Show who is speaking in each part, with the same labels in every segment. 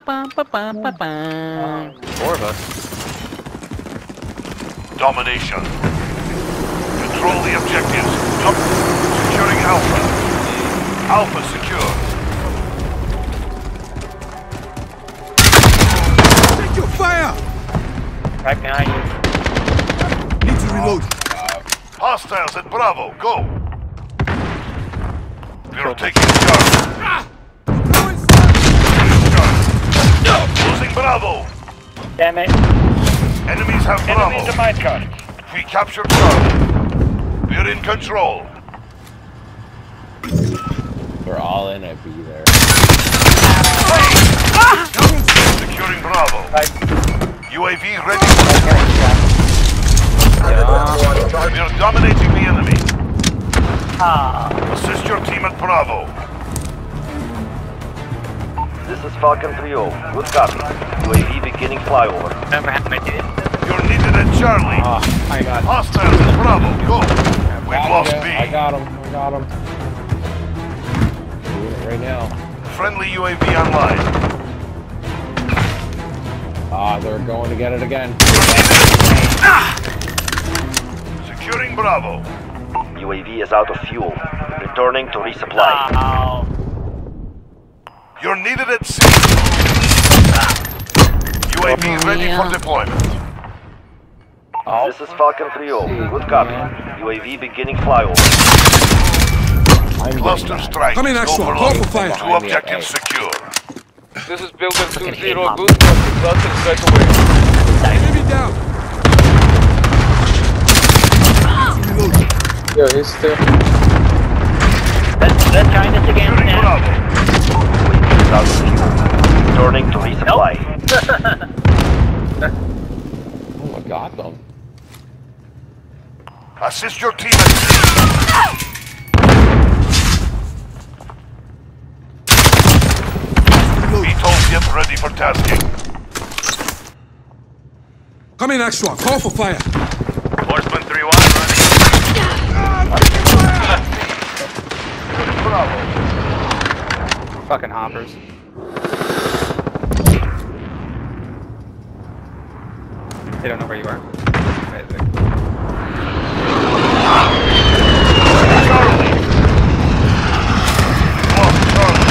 Speaker 1: Four of us.
Speaker 2: Domination. Control the objectives. Securing Alpha. Alpha secure.
Speaker 3: Take your fire!
Speaker 1: Right behind you.
Speaker 3: Need to reload.
Speaker 2: Hostiles at Bravo. Go. We are taking charge. Losing Bravo.
Speaker 1: Damn it.
Speaker 2: Enemies have Bravo.
Speaker 1: Enemies to my car.
Speaker 2: We captured Charlie. We're in control.
Speaker 4: We're all in a B there.
Speaker 2: Securing Bravo. UAV ready. We are dominating the enemy. Assist your team at Bravo.
Speaker 5: This is Falcon 3-0. Good copy. UAV beginning flyover.
Speaker 1: Never had my dude.
Speaker 2: You're needed at Charlie.
Speaker 4: I got him.
Speaker 2: Hostiles at Bravo. Go. We've lost B.
Speaker 4: I got him. Doing it right now.
Speaker 2: Friendly UAV online.
Speaker 4: They're going to get it again.
Speaker 2: Securing Bravo.
Speaker 5: UAV is out of fuel. Returning to resupply.
Speaker 2: You're needed at C. UAV ready for deployment.
Speaker 5: This is Falcon 3-0. Good copy. UAV beginning flyover.
Speaker 2: Cluster strike.
Speaker 3: Come in, Axel. Call for fire.
Speaker 2: Two objectives secure.
Speaker 6: This is Builder 2-0. Good copy. Cluster strike away.
Speaker 3: Enemy down. Reload.
Speaker 4: Yo, he's still.
Speaker 1: Let's try this again
Speaker 2: Securing
Speaker 1: now.
Speaker 2: Bravo.
Speaker 5: UAV is out of fuel. Returning to resupply.
Speaker 4: Oh, I got them.
Speaker 2: Assist your team at C. VTOL ship ready for tasking.
Speaker 3: Come in, Axel. Call for fire.
Speaker 2: Horseman 3-1 running. Bravo.
Speaker 1: Fucking hoppers. They don't know where you are.
Speaker 2: Charlie. Lost Charlie.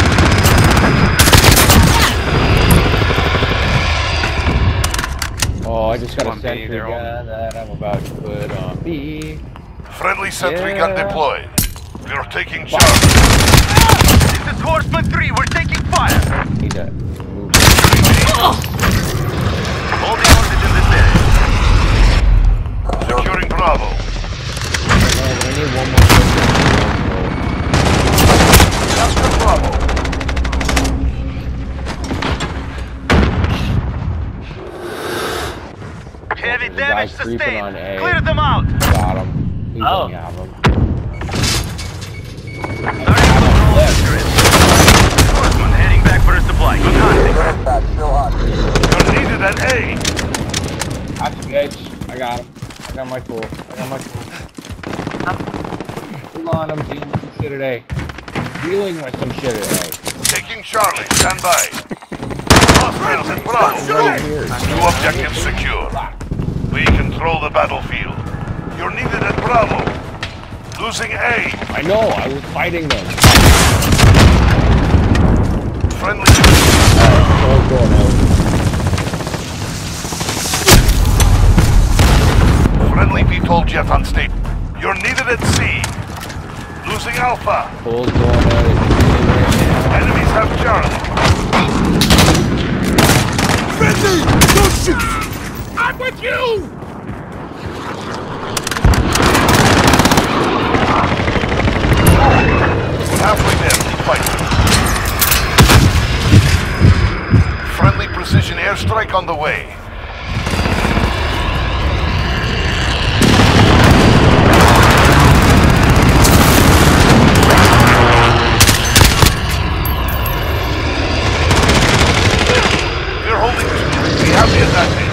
Speaker 4: Oh, I just got a
Speaker 1: On B,
Speaker 4: sentry
Speaker 1: they're all-
Speaker 4: gun that I'm about to put on B.
Speaker 2: Friendly sentry
Speaker 4: Yeah.
Speaker 2: gun deployed. We are taking Charlie.
Speaker 5: This is Horseman 3. We're taking fire.
Speaker 4: He does. Move.
Speaker 5: Holding hostage in this area.
Speaker 2: Securing Bravo.
Speaker 4: We need one more person.
Speaker 2: Capture Bravo.
Speaker 5: Heavy
Speaker 4: Guys creeping on A.
Speaker 5: Clear them out.
Speaker 4: Got him. He's
Speaker 1: Oh.
Speaker 4: gonna have him.
Speaker 5: Horseman heading back for a supply. Good hunting.
Speaker 2: You're needed at A.
Speaker 4: That's a bitch. I got him. I got my tool. Hold on, I'm dealing with some shit at A. Dealing with some shit at A.
Speaker 2: Taking Charlie. Stand by. Hostiles at Bravo. Two objectives secure. We control the battlefield. You're needed at Bravo. Losing A.
Speaker 4: I know, I was fighting them.
Speaker 2: Friendly.
Speaker 4: Oh, going out.
Speaker 2: Friendly VTOL jet on state. You're needed at C. Losing Alpha.
Speaker 4: Cole's going out.
Speaker 2: Enemies have Charlie.
Speaker 3: Friendly! Don't shoot! I'm with you!
Speaker 2: Halfway there. Fight. Friendly precision airstrike on the way. We're holding. We have the advantage.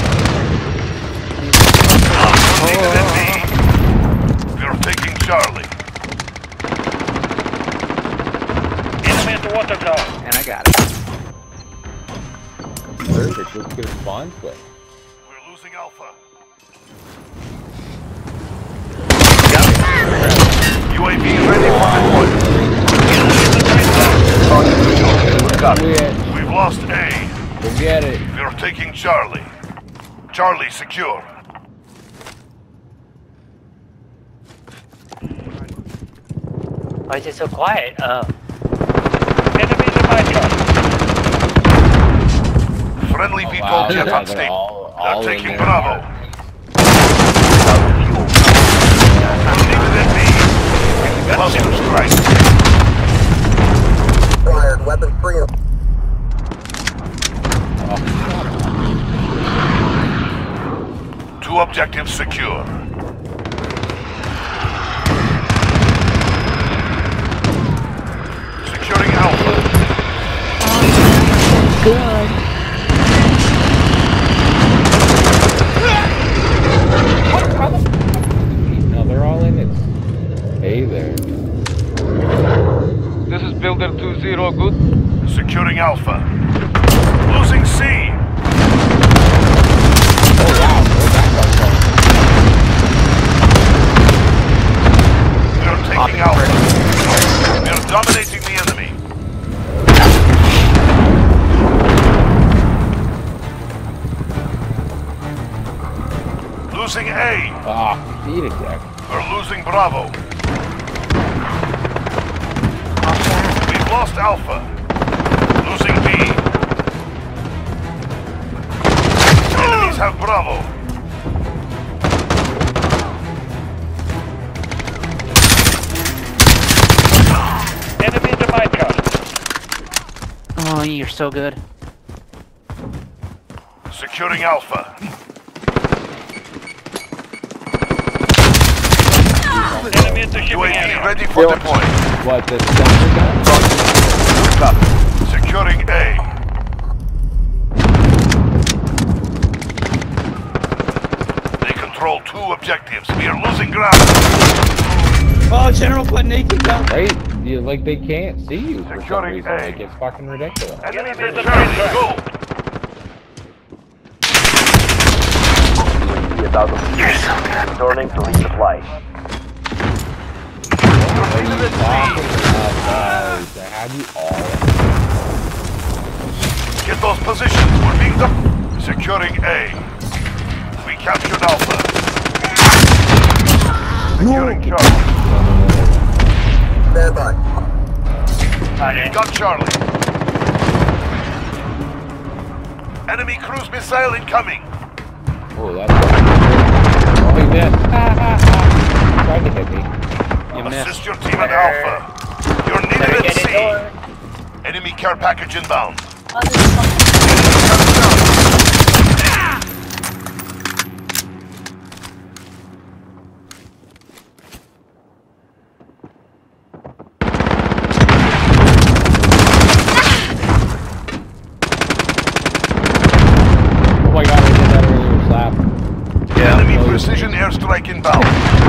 Speaker 2: We're taking Charlie.
Speaker 1: And I got it.
Speaker 4: Perfect. Let's get a spawn quick.
Speaker 2: We're losing Alpha. UAV ready for deployment. We've lost A.
Speaker 4: We'll get it.
Speaker 2: We're taking Charlie. Charlie secure.
Speaker 1: Why is it so quiet?
Speaker 6: Enemies in my truck.
Speaker 2: Friendly people
Speaker 4: Wow,
Speaker 2: jet
Speaker 4: yeah,
Speaker 2: on
Speaker 4: they're
Speaker 2: state.
Speaker 4: all
Speaker 2: They're
Speaker 4: in
Speaker 2: taking
Speaker 4: there.
Speaker 2: Bravo. Needed at B. Cluster strike.
Speaker 5: Fired, weapon free.
Speaker 2: Two objectives secure. Securing Alpha.
Speaker 4: No, they're all in it. Hey there.
Speaker 6: This is Builder 2-0, good.
Speaker 2: Securing Alpha. Losing C.
Speaker 4: Oh wow, where's that
Speaker 2: We're taking Alpha. We're dominating the enemy. Losing A.
Speaker 4: Ah, feed it, Jack.
Speaker 2: We're losing Bravo. We've lost Alpha. Losing B. Enemies have Bravo.
Speaker 6: Enemies in my truck.
Speaker 1: Oh, you're so good.
Speaker 2: Securing Alpha.
Speaker 6: Enemy at the shipping
Speaker 2: UAV
Speaker 6: area.
Speaker 2: ready for deployment.
Speaker 4: What, the sensor gun?
Speaker 2: Copy. Securing A. They control two objectives. We are losing ground.
Speaker 1: Oh, General put naked gun.
Speaker 4: Right? Like they can't see you for some
Speaker 2: Securing
Speaker 4: reason.
Speaker 2: A.
Speaker 4: Like it's fucking ridiculous.
Speaker 2: Enemies in Charlie. Go.
Speaker 5: UAV about to returning to resupply.
Speaker 4: What are you talking about, guys? I have you all.
Speaker 2: Get those positions. We're being done. Securing A. We captured Alpha. Securing Charlie.
Speaker 5: Stand by.
Speaker 2: We've got Charlie. Enemy cruise missile incoming.
Speaker 4: Oh, that's oh, he missed. Tried to hit me.
Speaker 1: You
Speaker 2: Assist
Speaker 1: missed.
Speaker 2: your team at Alpha. You're needed at C. Enemy care package inbound.
Speaker 4: Oh my god, I did that earlier, slap.
Speaker 2: Enemy precision airstrike inbound.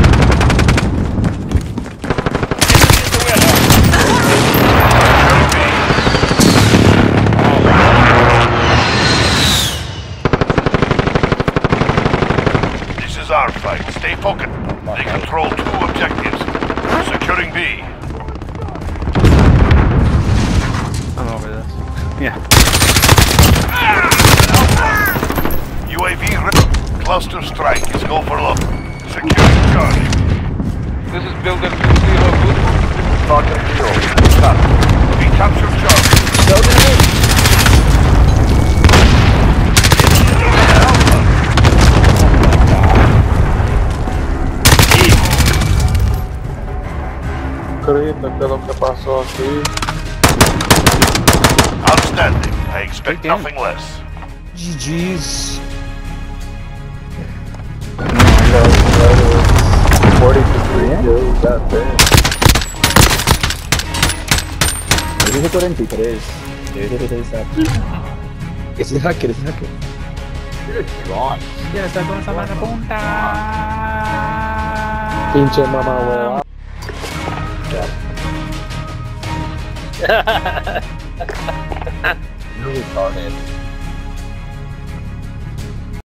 Speaker 2: This is our fight. Stay focused. They control two objectives. Securing B.
Speaker 1: I'm over this. Yeah.
Speaker 2: UAV ready. Cluster strike is go for look. Securing Charlie.
Speaker 6: This is Builder 2-0, good.
Speaker 5: Falcon 0. Copy.
Speaker 2: We captured Charlie. Outstanding. I expect nothing less.
Speaker 3: GG's.
Speaker 5: 40 kills, that bad.
Speaker 3: Yo dije 43. Ese es hacker, ese es hacker.
Speaker 1: Ya está con esa mano punta.
Speaker 3: Pinche mamá, huevada.
Speaker 4: You're retarded.